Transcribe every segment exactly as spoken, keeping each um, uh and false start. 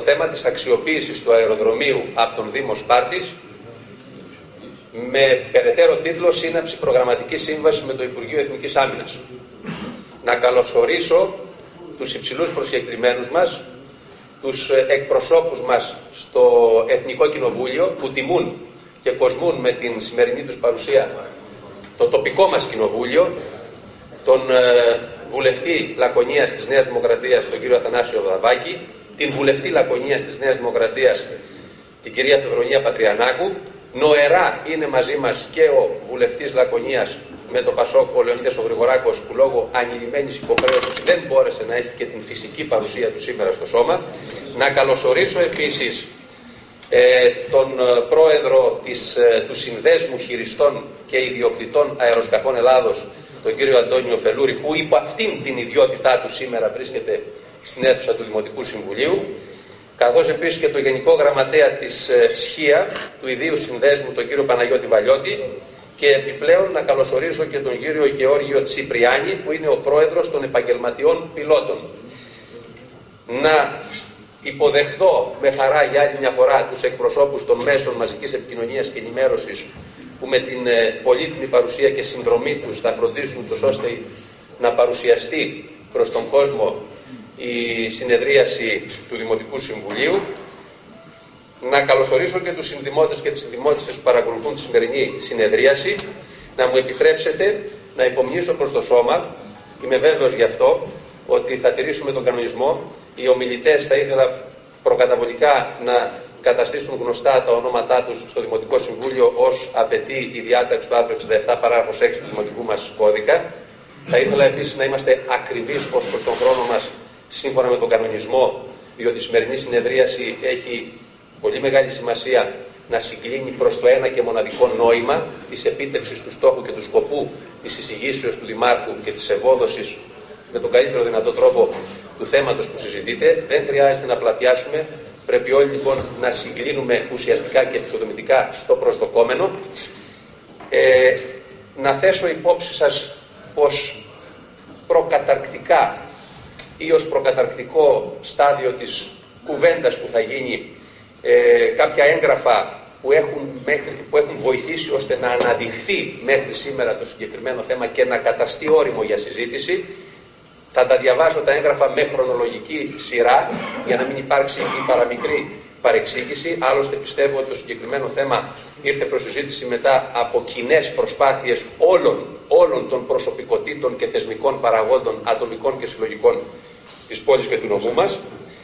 θέμα της αξιοποίησης του αεροδρομίου από τον Δήμο Σπάρτης με περαιτέρω τίτλο «Σύναψη προγραμματικής σύμβασης με το Υπουργείο Εθνικής Άμυνας». Να καλωσορίσω τους υψηλούς προσκεκλημένους μας, τους εκπροσώπους μας στο Εθνικό Κοινοβούλιο που τιμούν και κοσμούν με την σημερινή τους παρουσία το τοπικό μας κοινοβούλιο, τον βουλευτή Λακωνίας της Νέας Δημοκρατίας, τον κύριο Αθανάσιο Δαβάκη, την βουλευτή Λακωνίας της Νέας Δημοκρατίας, την κυρία Φεβρονία Πατριανάκου. Νοερά είναι μαζί μας και ο βουλευτής Λακωνίας με το Πασόκ, ο Λεωνίδας ο Γρηγοράκος, που λόγω ανηλυμένης υποχρέωσης δεν μπόρεσε να έχει και την φυσική παρουσία του σήμερα στο σώμα. Να καλωσορίσω επίσης ε, τον πρόεδρο της, ε, του Συνδέσμου Χειριστών και Ιδιοκτητών Αεροσκαφών Ελλάδος, τον κύριο Αντώνιο Φελούρη, που υπό αυτήν την ιδιότητά του σήμερα βρίσκεται στην αίθουσα του Δημοτικού Συμβουλίου, καθώς επίσης και το Γενικό Γραμματέα της ε, ΣΧΙΑ, του Ιδίου Συνδέσμου, τον κύριο Παναγιώτη Βαλιώτη, και επιπλέον να καλωσορίσω και τον κύριο Γεώργιο Τσιπριάνη, που είναι ο πρόεδρος των επαγγελματιών πιλότων. Να υποδεχθώ με χαρά για άλλη μια φορά τους εκπροσώπους των μέσων μαζικής επικοινωνίας και ενημέρωσης, που με την ε, πολύτιμη παρουσία και συνδρομή τους θα φροντίσουν τους ώστε να παρουσιαστεί προς τον κόσμο η συνεδρίαση του Δημοτικού Συμβουλίου. Να καλωσορίσω και τους συνδημότες και τις συνδημότισσες που παρακολουθούν τη σημερινή συνεδρίαση. Να μου επιτρέψετε να υπομνήσω προς το σώμα, είμαι βέβαιος γι' αυτό, ότι θα τηρήσουμε τον κανονισμό. Οι ομιλητές θα ήθελα προκαταβολικά να καταστήσουν γνωστά τα ονόματά τους στο Δημοτικό Συμβούλιο, ως απαιτεί η διάταξη του άρθρου εξήντα επτά παράγραφος έξι του Δημοτικού μας κώδικα. Θα ήθελα επίσης να είμαστε ακριβείς ως προς τον χρόνο μας, σύμφωνα με τον κανονισμό, διότι η σημερινή συνεδρίαση έχει πολύ μεγάλη σημασία να συγκλίνει προς το ένα και μοναδικό νόημα της επίτευξης του στόχου και του σκοπού της εισηγήσεως του Δημάρχου και της ευόδοσης με τον καλύτερο δυνατό τρόπο του θέματος που συζητείτε. Δεν χρειάζεται να πλατιάσουμε, πρέπει όλοι λοιπόν να συγκλίνουμε ουσιαστικά και επικοδομητικά στο προσδοκόμενο. Ε, να θέσω υπόψη σας πως προκαταρκτικά ή ως προκαταρκτικό στάδιο της κουβέντας που θα γίνει, ε, κάποια έγγραφα που έχουν, μέχρι, που έχουν βοηθήσει ώστε να αναδειχθεί μέχρι σήμερα το συγκεκριμένο θέμα και να καταστεί όριμο για συζήτηση. Θα τα διαβάσω τα έγγραφα με χρονολογική σειρά για να μην υπάρξει η παραμικρή παρεξήγηση. Άλλωστε πιστεύω ότι το συγκεκριμένο θέμα ήρθε προς συζήτηση μετά από κοινές προσπάθειες όλων, όλων των προσωπικότητων και θεσμικών παραγόντων, ατομικών και συλλογικών της πόλης και του νομού μας.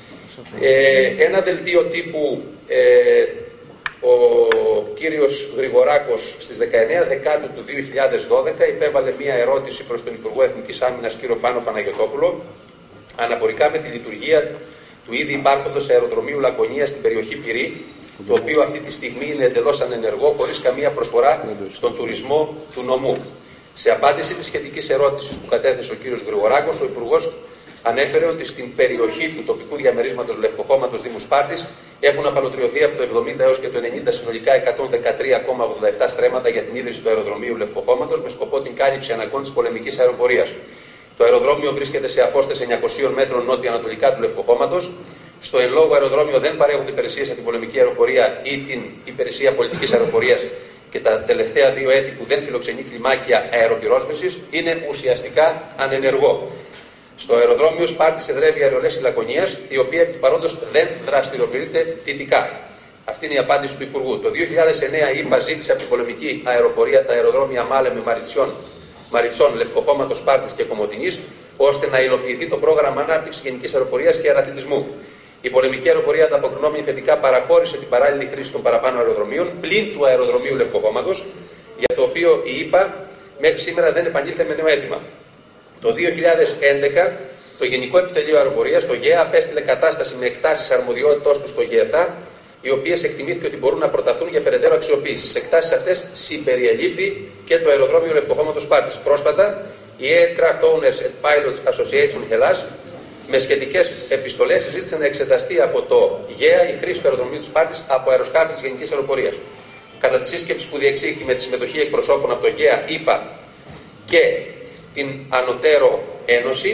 Ε, ένα δελτίο τύπου, ε, ο κύριος Γρηγοράκος στις δεκαεννέα Δεκάτου του δύο χιλιάδες δώδεκα υπέβαλε μία ερώτηση προς τον Υπουργό Εθνικής Άμυνας κύριο Πάνο Παναγιωτόπουλο αναφορικά με τη λειτουργία του ήδη υπάρχοντος αεροδρομίου Λακωνίας στην περιοχή Πυρή, το οποίο αυτή τη στιγμή είναι εντελώς ανενεργό, χωρίς καμία προσφορά στον τουρισμό του νομού. Σε απάντηση της σχετικής ερώτησης που κατέθεσε ο κύριος Γρηγοράκος, ο Υπουργός ανέφερε ότι στην περιοχή του τοπικού διαμερίσματος Λευκοχώματος Δήμου Σπάρτης έχουν απαλωτριωθεί από το εβδομήντα έως και το ενενήντα συνολικά εκατόν δεκατρία κόμμα ογδόντα επτά στρέμματα για την ίδρυση του αεροδρομίου Λευκοχώματος με σκοπό την κάλυψη αναγκών της πολεμικής αεροπορίας. Το αεροδρόμιο βρίσκεται σε απόσταση εννιακοσίων μέτρων νότια-ανατολικά του Λευκοχώματος. Στο εν λόγω αεροδρόμιο δεν παρέχονται υπηρεσίες για την πολεμική αεροπορία ή την υπηρεσία πολιτικής αεροπορίας και τα τελευταία δύο έτη που δεν φιλοξενεί κλιμάκια αεροπυρόσβεσης είναι ουσιαστικά ανενεργό. Στο αεροδρόμιο Σπάρτης εδρεύει η αερολέσχη Λακωνίας, η οποία επί του παρόντος δεν δραστηριοποιείται τυπικά. Αυτή είναι η απάντηση του Υπουργού. Το δύο χιλιάδες εννέα η ΥΠΑ ζήτησε από την πολεμική αεροπορία τα αεροδρόμια Μάλεμε, Μαριτσιών, Μαριτσών, Λευκοχώματος, Σπάρτης και Κομοτηνής, ώστε να υλοποιηθεί το πρόγραμμα ανάπτυξης γενικής αεροπορίας και αεραθλητισμού. Η πολεμική αεροπορία, ανταποκρινόμενη θετικά, παραχώρησε την παράλληλη χρήση των παραπάνω αεροδρομίων πλην του αεροδρομίου Λευκοχώματος, για το οποίο η ΥΠΑ μέχρι σήμερα δεν επανήλθε με νέο αίτημα. Το δύο χιλιάδες έντεκα το Γενικό Επιτελείο Αεροπορίας, το ΓΕΑ, απέστειλε κατάσταση με εκτάσεις αρμοδιότητός του στο ΓΕΘΑ, οι οποίες εκτιμήθηκε ότι μπορούν να προταθούν για περαιτέρω αξιοποίηση. Στις εκτάσεις αυτές συμπεριελήφθη και το αεροδρόμιο Λευκοχώματος Σπάρτης. Πρόσφατα, η Aircraft Owners and Pilots Association Hellas, με σχετικές επιστολές, ζήτησε να εξεταστεί από το ΓΕΑ η χρήση του αεροδρομίου του Σπάρτης από αεροσκάφη της Γενικής Αεροπορίας. Κατά τη σύσκεψη που διεξήχθη με τη συμμετοχή εκπροσώπων από το ΓΕΑ, ΥΠΑ και την Ανωτέρω Ένωση,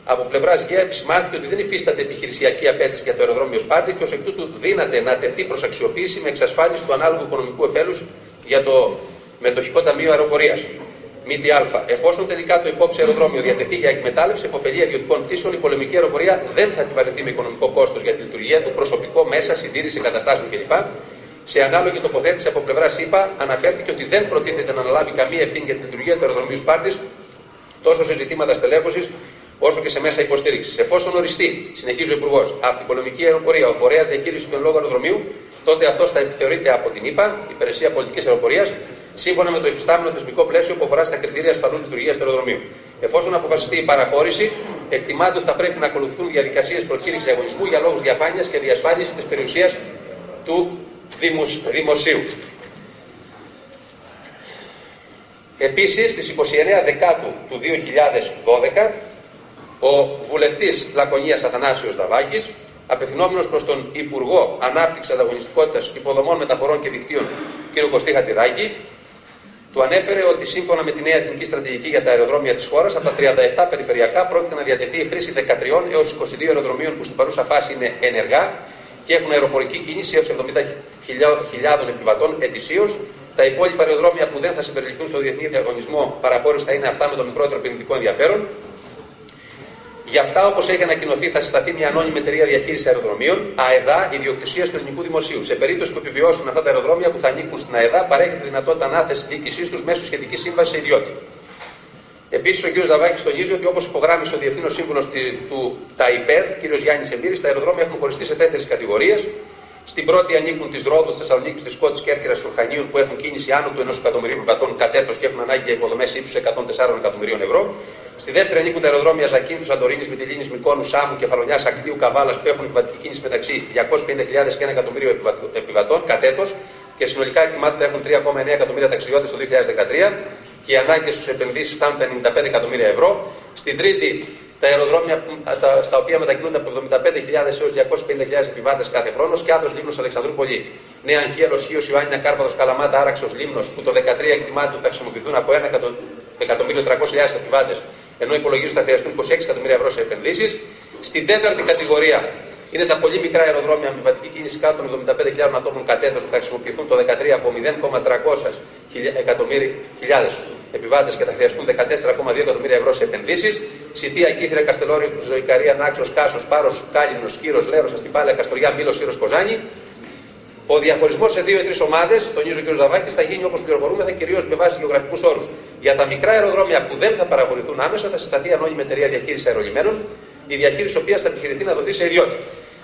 Από πλευράς ΓΕΑ επισημάνθηκε ότι δεν υφίσταται επιχειρησιακή απέτηση για το αεροδρόμιο Σπάρτη και ως εκ τούτου δύναται να τεθεί προς αξιοποίηση με εξασφάλιση του ανάλογου οικονομικού ωφέλους για το Μετοχικό Ταμείο Αεροπορίας. ΜΤΑ. Εφόσον τελικά το υπόψη αεροδρόμιο διατεθεί για εκμετάλλευση, υποφελία ιδιωτικών πτήσεων, η πολεμική αεροπορία δεν θα επιβαρυνθεί με οικονομικό κόστος για τη λειτουργία του, προσωπικό μέσα, συντήρηση εγκαταστάσεων κλπ. Σε ανάλογη τοποθέτηση από πλευρά ΣΥΠΑ αναφέρθηκε ότι δεν προτίθεται να αναλάβει καμία ευθύνη για τη λειτουργία του αεροδρομίου Σπάρτης, τόσο σε ζητήματα στελέχωσης όσο και σε μέσα υποστήριξης. Εφόσον οριστεί, συνεχίζει ο Υπουργός, από την πολεμική αεροπορία ο φορέας διαχείρισης του εν λόγω αεροδρομίου, τότε αυτό θα επιθεωρείται από την ΙΠΑ, Υπηρεσία Πολιτικής Αεροπορίας, σύμφωνα με το υφιστάμενο θεσμικό πλαίσιο που αφορά στα κριτήρια ασφαλούς λειτουργίας του αεροδρομίου. Εφόσον αποφασιστεί η παραχώρηση, εκτιμάται ότι θα πρέπει να ακολουθούν διαδικασίες προκήρυξης αγωνισμού για λόγους διαφάνειας και διασφάλισης της περιουσίας του δημοσίου. Επίσης, στις είκοσι εννέα Δεκάτου του δύο χιλιάδες δώδεκα, ο βουλευτής Λακωνίας Αθανάσιος Δαβάκης, απευθυνόμενος προς τον Υπουργό Ανάπτυξης Ανταγωνιστικότητας Υποδομών Μεταφορών και Δικτύων κ. Κωστή Χατζηδάκη, του ανέφερε ότι σύμφωνα με τη νέα εθνική στρατηγική για τα αεροδρόμια της χώρας, από τα τριάντα επτά περιφερειακά πρόκειται να διατεθεί η χρήση δεκατρία έως είκοσι δύο αεροδρομίων που στην παρούσα φάση είναι ενεργά και έχουν αεροπορική κίνηση έως εβδομήντα χιλιάδων επιβατών ετησίως. Τα υπόλοιπα αεροδρόμια που δεν θα συμπεριληφθούν στο διεθνή διαγωνισμό παραχώρηση θα είναι αυτά με το μικρότερο επενδυτικό ενδιαφέρον. Γι' αυτά, όπως έχει ανακοινωθεί, θα συσταθεί μια ανώνυμη εταιρεία διαχείρισης αεροδρομίων, ΑΕΔΑ, ιδιοκτησίας του ελληνικού δημοσίου. Σε περίπτωση που επιβιώσουν αυτά τα αεροδρόμια που θα ανήκουν στην ΑΕΔΑ, παρέχεται τη δυνατότητα ανάθεσης διοίκησής τους μέσω σχετικής σύμβασης σε ιδιώτη. Επίσης, ο κ. Δαβάκης τονίζει ότι όπως υπογράμμισε ο Διευθύνος Σύμβουλος του ΤΑΙΠΕΔ, κ. Γιάννης Εμπύρης, τα αεροδρόμια έχουν χωριστεί σε τέσσερις κατηγορίες. Στην πρώτη ανήκουν της Ρόδου, της Θεσσαλονίκης, της Σκότης, Κέρκυρας και Ορχανίων που έχουν κίνηση άνω του ενός εκατομμυρίου επιβατών κατ' έτος και έχουν ανάγκη για υποδομές ύψους εκατόν τέσσερα εκατομμυρίων ευρώ. Στη δεύτερη ανήκουν τα αεροδρόμια Ζακίνθου, Σαντορίνης, Μυτιλήνης, Μικόνου, Σάμου, Κεφαλονιάς, Ακτίου, Καβάλας που έχουν επιβατική κίνηση μεταξύ διακόσιες πενήντα χιλιάδες και ένα εκατομμύριο επιβατών κατ' έτος και συνολικά εκτιμάται θα έχουν τρία κόμμα εννέα εκατομμύρια ταξιδιώτες το δύο χιλιάδες δεκατρία και οι ανάγκες στους επενδύσεις φτάνουν τα ενενήντα πέντε εκατομμύρια ευρώ. Στην τρίτη, τα αεροδρόμια τα, στα οποία μετακινούνται από εβδομήντα πέντε χιλιάδες έως διακόσιες πενήντα χιλιάδες επιβάτες κάθε χρόνο, Σκιάθος, Λίμνος, Αλεξανδρούπολη, Νέα Αγχία, Λοσχίος, Ιωάννηνα, Κάρπαθος, Καλαμάτα, Άραξος, Λίμνος, που το δύο χιλιάδες δεκατρία εκτιμάται ότι θα χρησιμοποιηθούν από ένα εκατομμύριο τριακόσιες χιλιάδες επιβάτες, ενώ υπολογίζουν ότι θα χρειαστούν είκοσι έξι εκατομμύρια ευρώ σε επενδύσεις. Στην τέταρτη κατηγορία είναι τα πολύ μικρά αεροδρόμια με βατική κίνηση κάτω των εβδομήντα πέντε χιλιάδων ατόμων κατ' έτος που θα χρησιμοποιηθούν το δύο χιλιάδες δεκατρία από μηδέν κόμμα τριακόσιες χιλιάδες επιβάτες και θα χρειαστούν δεκατέσσερα κόμμα δύο εκατομμύρια ευρώ σε επενδύσεις. Σιτία, Κύθυρα, Καστελόριο, Ζωικαρία, Νάξος, Κάσος, Πάρος, Κάλυμνος, Κύρος, Λέρος, Αστυπάλαια, Καστοριά, Μήλος, Σύρος, Κοζάνη. Ο διαχωρισμός σε δύο ή τρεις ομάδες, τονίζει ο κ. Ζαβάκης, θα γίνει όπως πληροφορούμε, θα κυρίως με βάση γεωγραφικούς όρους. Για τα μικρά αεροδρόμια που δεν θα παραχωρηθούν άμεσα, θα συσταθεί ανώνυμη εταιρεία διαχείρισης αερολιμένων, η διαχείριση οποίας θα επιχειρηθεί να δοθεί σε ιδιώτη.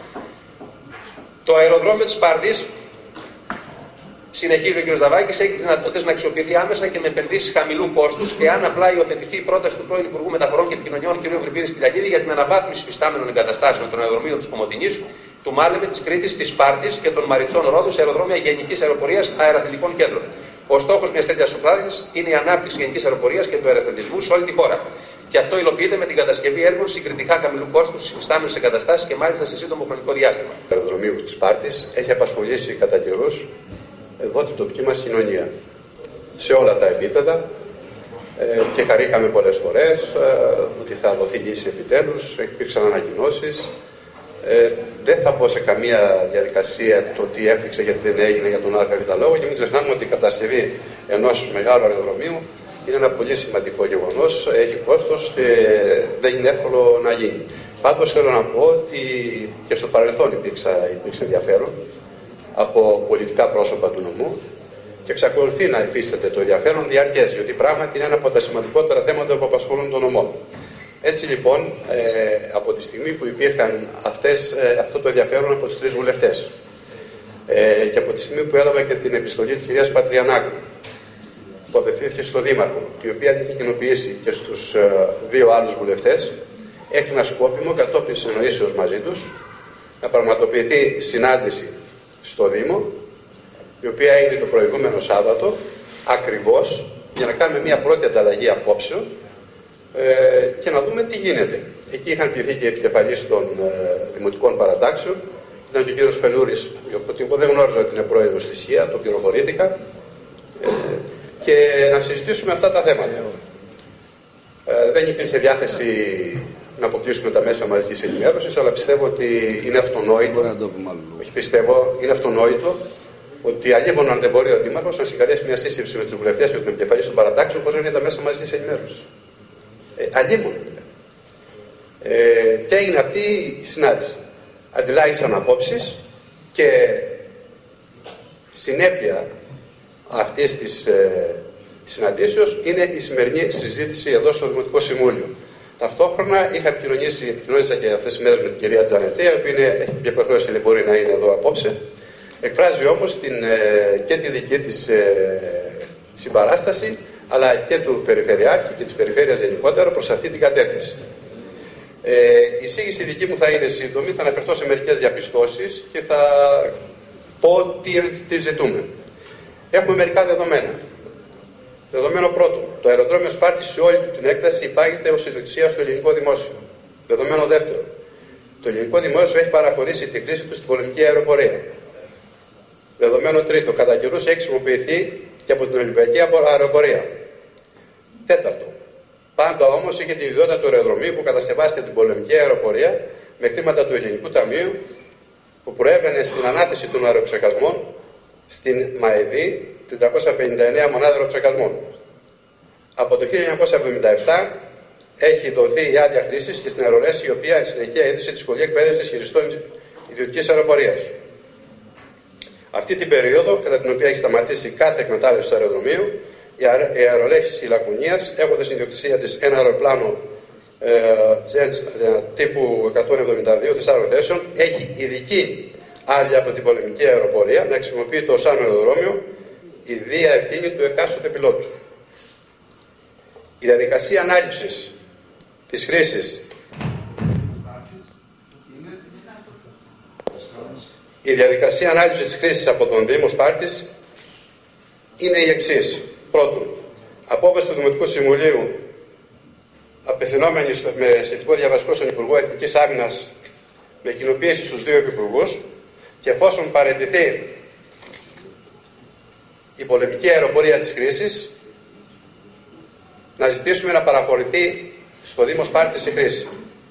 Το αεροδρόμιο της Σπάρτης, συνεχίζει ο κ. Ζαβάκης, έχει τις δυνατότητες να αξιοποιηθεί άμεσα και με επενδύσεις χαμηλού κόστους, εάν απλά υιοθετηθεί η πρόταση του πρώην Υπουργού Μεταφορών και Επικοινωνιών κ. Ευρυπίδη Στυλιανίδη για την αναβάθμιση υφιστάμενων εγκαταστάσεων των αεροδρομίων της Κομοτηνής, του Μάλεμε, της Κρήτης, της Σπάρτης και των Μαριτσών Ρόδου σε αεροδρόμια γενικής αεροπορίας αεραθλητικών κέντρων. Ο στόχος μιας τέτοιας πράξης είναι η ανάπτυξη γενικής αεροπορίας και του αεραθλητισμού σε όλη τη χώρα. Και αυτό υλοποιείται με την κατασκευή έργων συγκριτικά χαμηλού κόστους στις υφιστάμενες εγκαταστάσεις και μάλιστα σε σύντομο χρονικό διάστημα. Το αεροδρομίο της Σπάρτης έχει απασχολήσει κατά καιρούς εδώ την τοπική μας κοινωνία σε όλα τα επίπεδα ε, και χαρήκαμε πολλές φορές ε, ότι θα δοθεί λύση επιτέλους, υπήρξαν ανακοινώσεις. Ε, δεν θα πω σε καμία διαδικασία το τι έφτιαξε γιατί δεν έγινε για τον ΑΒ λόγο και μην ξεχνάμε ότι η κατασκευή ενός μεγάλου αεροδρομίου είναι ένα πολύ σημαντικό γεγονός, έχει κόστος και δεν είναι εύκολο να γίνει. Πάντως θέλω να πω ότι και στο παρελθόν υπήρξε, υπήρξε ενδιαφέρον από πολιτικά πρόσωπα του νομού και εξακολουθεί να υφίσταται το ενδιαφέρον διαρκές, διότι πράγματι είναι ένα από τα σημαντικότερα θέματα που απασχολούν τον νομό. Έτσι λοιπόν, ε, από τη στιγμή που υπήρχαν αυτές, ε, αυτό το ενδιαφέρον από τους τρεις βουλευτές ε, και από τη στιγμή που έλαβα και την επιστολή της κυρίας Πατριανάκου που απευθύνθηκε στο Δήμαρχο, η οποία είχε κοινοποιήσει και στους ε, δύο άλλους βουλευτές, έχει ένα σκόπιμο κατόπιν συνεννοήσεως μαζί τους να πραγματοποιηθεί συνάντηση στο Δήμο, η οποία έγινε το προηγούμενο Σάββατο, ακριβώς για να κάνουμε μια πρώτη ανταλλαγή απόψεων ε, και να δούμε τι γίνεται. Εκεί είχαν πληθεί και επικεφαλής των ε, δημοτικών παρατάξεων, ήταν και ο κύριος Φελούρης, οπότε εγώ δεν γνώριζα ότι είναι πρόεδρος της ΙΑ, το πληροφορήθηκα, ε, και να συζητήσουμε αυτά τα θέματα. Ε, δεν υπήρχε διάθεση να αποκλείσουμε τα μέσα μαζικής ενημέρωσης, αλλά πιστεύω ότι είναι αυτονόητο, όχι πιστεύω, είναι αυτονόητο ότι αλλήμον αν δεν μπορεί ο Δήμαρχος να συγκαλέσει μια σύσκεψη με τους βουλευτές και τον επικεφαλής των παρατάξεων, πώς είναι τα μέσα μαζικής ενημέρωσης. Ε, αλλήμον. Ε, και έγινε αυτή η συνάντηση. Αντιλάγησαν απόψεις και συνέπεια αυτής της ε, συναντήσεως είναι η σημερινή συζήτηση εδώ στο Δημοτικό Συμβούλιο. Ταυτόχρονα είχα επικοινωνήσει, επικοινωνήσα και αυτές τις μέρες με την κυρία Τζανετέα, που είναι, έχει μια υποχρέωση και δεν μπορεί να είναι εδώ απόψε. Εκφράζει όμως την, ε, και τη δική της ε, συμπαράσταση, αλλά και του Περιφερειάρχη και της Περιφέρειας γενικότερα προς αυτή την κατεύθυνση. Ε, η εισήγηση δική μου θα είναι σύντομη, θα αναφερθώ σε μερικές διαπιστώσεις και θα πω τι, τι ζητούμε. Έχουμε μερικά δεδομένα. Δεδομένο πρώτο, το αεροδρόμιο Σπάρτης σε όλη την έκταση υπάγεται ως ιδιοκτησία στο ελληνικό δημόσιο. Δεδομένο δεύτερο, το ελληνικό δημόσιο έχει παραχωρήσει τη χρήση του στην πολεμική αεροπορία. Δεδομένο τρίτο, κατά καιρούς έχει χρησιμοποιηθεί και από την Ολυμπιακή αεροπορία. Τέταρτο, πάντα όμως είχε την ιδιότητα του αεροδρομίου που κατασκευάστηκε την πολεμική αεροπορία με χρήματα του Ελληνικού Ταμείου που προέβαινε στην ανάθεση των αεροψεκασμών στην ΜΑΕΔΗ τετρακόσια πενήντα εννέα μονάδα αεροψεκασμών. Από το χίλια εννιακόσια εβδομήντα επτά έχει δοθεί η άδεια χρήσης και στην Αερολέση, η οποία εν συνεχεία ίδρυσε τη Σχολή Εκπαίδευσης Χειριστών Ιδιωτικής Αεροπορίας. Αυτή την περίοδο, κατά την οποία έχει σταματήσει κάθε εκμετάλλευση του αεροδρομίου, η Αερολέχηση Λακουνίας, έχοντας στην ιδιοκτησία της ένα αεροπλάνο ε, τύπου εκατόν εβδομήντα δύο τεσσάρων θέσεων, έχει ειδική άδεια από την πολεμική αεροπορία να χρησιμοποιεί το ΟΣΑΝ αεροδρόμιο, η δία ευθύνη του εκάστοτε πιλότου. Η διαδικασία ανάληψης της χρήσης Η διαδικασία ανάληψης της χρήσης από τον Δήμο Σπάρτης είναι η εξής. Πρώτον, απόφαση του Δημοτικού Συμβουλίου απευθυνόμενη στο, με σχετικό διαβασικό στον Υπουργό Εθνικής Άμυνας με κοινοποίηση στους δύο υφυπουργούς και εφόσον παραιτηθεί η πολεμική αεροπορία της χρήσης, να ζητήσουμε να παραχωρηθεί στο Δήμο Σπάρτης η χρήση.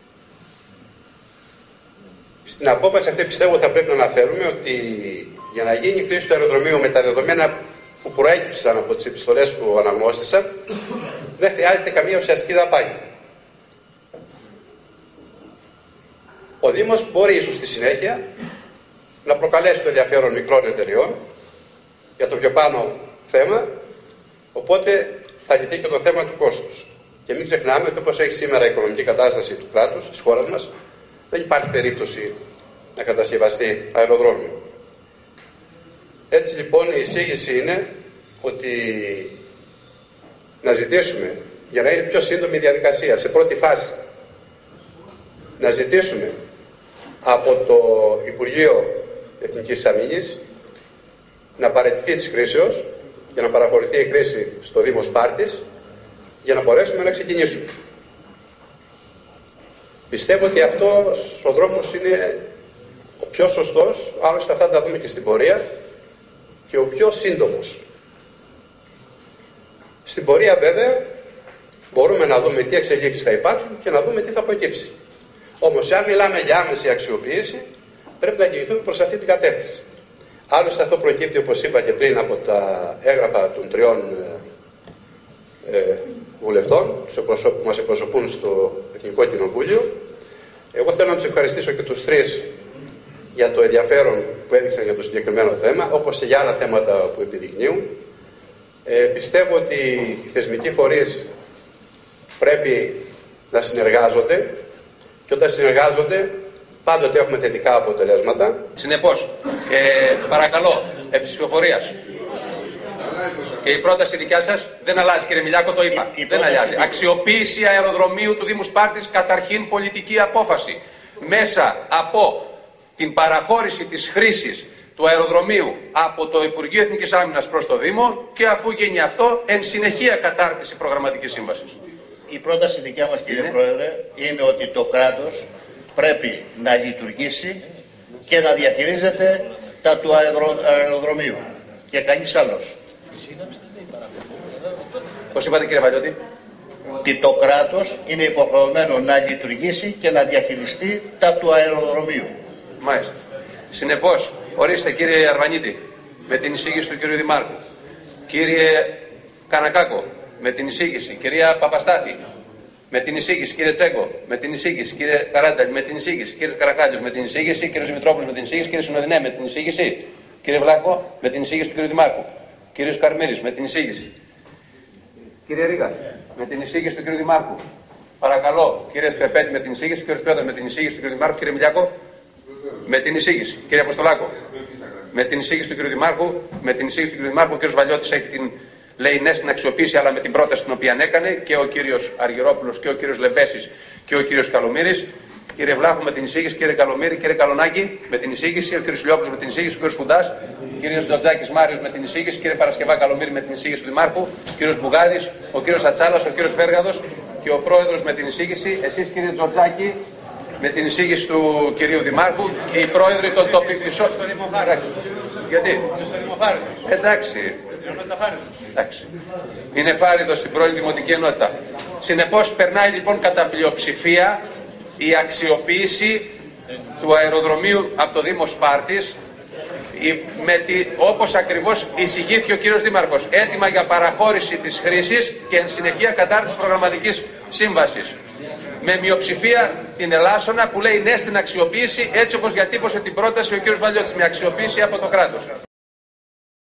Στην απόφαση αυτή πιστεύω θα πρέπει να αναφέρουμε ότι για να γίνει η χρήση του αεροδρομίου με τα δεδομένα που προέκυψαν από τις επιστολές που αναγνώστησα, δεν χρειάζεται καμία ουσιαστική δαπάνη. Ο Δήμος μπορεί ίσως στη συνέχεια να προκαλέσει το ενδιαφέρον μικρών εταιριών για το πιο πάνω θέμα, οπότε θα λυθεί και το θέμα του κόστους. Και μην ξεχνάμε ότι όπως έχει σήμερα η οικονομική κατάσταση του κράτους, της χώρας μας, δεν υπάρχει περίπτωση να κατασκευαστεί αεροδρόμιο. Έτσι λοιπόν η εισήγηση είναι ότι να ζητήσουμε, για να είναι πιο σύντομη η διαδικασία, σε πρώτη φάση, να ζητήσουμε από το Υπουργείο Εθνικής Αμήνης να παραιτηθεί της χρήσεως για να παραχωρηθεί η χρήση στο Δήμο Σπάρτης για να μπορέσουμε να ξεκινήσουμε. Πιστεύω ότι αυτός ο δρόμος είναι ο πιο σωστός, άλλωστε αυτά τα δούμε και στην πορεία, και ο πιο σύντομος. Στην πορεία βέβαια μπορούμε να δούμε τι εξελίξεις θα υπάρξουν και να δούμε τι θα προκύψει. Όμως αν μιλάμε για άμεση αξιοποίηση, πρέπει να κινηθούμε προς αυτή την κατεύθυνση. Άλλωστε αυτό προκύπτει, όπως είπα και πριν, από τα έγγραφα των τριών ε, ε, βουλευτών που μας εκπροσωπούν στο Εθνικό Κοινοβούλιο. Εγώ θέλω να τους ευχαριστήσω και τους τρεις για το ενδιαφέρον που έδειξαν για το συγκεκριμένο θέμα, όπως και για άλλα θέματα που επιδεικνύουν. Ε, πιστεύω ότι οι θεσμικοί φορείς πρέπει να συνεργάζονται και όταν συνεργάζονται πάντοτε έχουμε θετικά αποτελέσματα. Συνεπώς, ε, παρακαλώ, επί της ψηφοφορίας. Και η πρόταση δικιά σας δεν αλλάζει, κύριε Μιλιάκο, το είπα. Η, η δεν αλλάζει. Η... Αξιοποίηση αεροδρομίου του Δήμου Σπάρτης, καταρχήν πολιτική απόφαση. Μέσα από την παραχώρηση της χρήσης του αεροδρομίου από το Υπουργείο Εθνικής Άμυνας προς το Δήμο και αφού γίνει αυτό, εν συνεχεία κατάρτιση προγραμματικής σύμβασης. Η πρόταση δικιά μας, κύριε είναι. Πρόεδρε, είναι ότι το κράτος πρέπει να λειτουργήσει και να διαχειρίζεται τα του αεροδρομίου και κανείς άλλος. Πώς είπατε, κύριε Βαλιώτη? ότι το κράτος είναι υποχρεωμένο να λειτουργήσει και να διαχειριστεί τα του αεροδρομίου. Μάλιστα. Συνεπώς, ορίστε κύριε Αρβανίτη, με την εισήγηση του κύριου Δημάρχου. Κύριε Κανακάκο, με την εισήγηση. Κυρία Παπαστάθη, με την εισήγηση. Κύριε Τσέγκο, με την εισήγηση. Κύριε Καράτζαλη, με την εισήγηση. Κύριε Καρακάλιος, με την εισήγηση. Κύριε Δημητρόπουλος, με την εισήγηση. Κύριε Συνοδυνέ, με την εισήγηση. Κύριε Βλάχο, με την εισήγηση του κύριου Δημάρχου. Κύριος Καρμύρης, με την εισήγηση. Κύριε Ρίγα, με την εισήγηση του κύριου Δημάρχου. Παρακαλώ, κύριε Σκρεπέτη, με την εισήγηση. Κύριε Σπιόδα, με την εισήγηση του κύριου Δημάρχου. Κύριε Μιλιάκο, με την εισήγηση. Κύριε Αποστολάκο, με την εισήγηση του κύριου Δημάρχου. Με την εισήγηση του κύριου Δημάρχου. Ο κύριος Βαλιώτης έχει την, λέει, ναι στην αξιοποίηση, αλλά με την πρόταση την οποία έκανε, και ο κύριος Αργυρόπουλος και ο κύριος Λεμπέσης και ο κύριος Καλομύρης. Κύριε Βλάχου, με την εισήγηση. Κύριε Καλομύρη, κύριε Καλονάκη, με την εισήγηση. Ο κύριος Λιόπουλος, με την εισήγηση. Ο κύριος Φουντάς. Κύριος Τζοτζάκης Μάριος, με την εισήγηση. Κύριε Παρασκευά Καλομύρη, με την εισήγηση του Δημάρχου. Κύριος Μπουγάδης, ο κύριος Ατσάλας, ο κύριος Φέργαδος και ο πρόεδρος με την εισήγηση. Εσείς κύριε Τζοτζάκη, με την εισήγηση του κυρίου Δημάρχου, και οι πρόεδροι των τοπικών. Γιατί? Εντάξει. Εντάξει. Είναι φάριδο στην πρώην Δημοτική Ενότητα. Συνεπώς περνάει λοιπόν κατά πλειοψηφία η αξιοποίηση του αεροδρομίου από το Δήμο Σπάρτης, με τη, όπως ακριβώς εισηγήθηκε ο κύριος Δήμαρχος, έτοιμα για παραχώρηση της χρήσης και εν συνεχεία κατάρτιση προγραμματικής σύμβασης. Με μειοψηφία την Ελλάσσονα που λέει ναι στην αξιοποίηση, έτσι όπως διατύπωσε την πρόταση ο κύριος Βαλιώτης, με αξιοποίηση από το κράτος.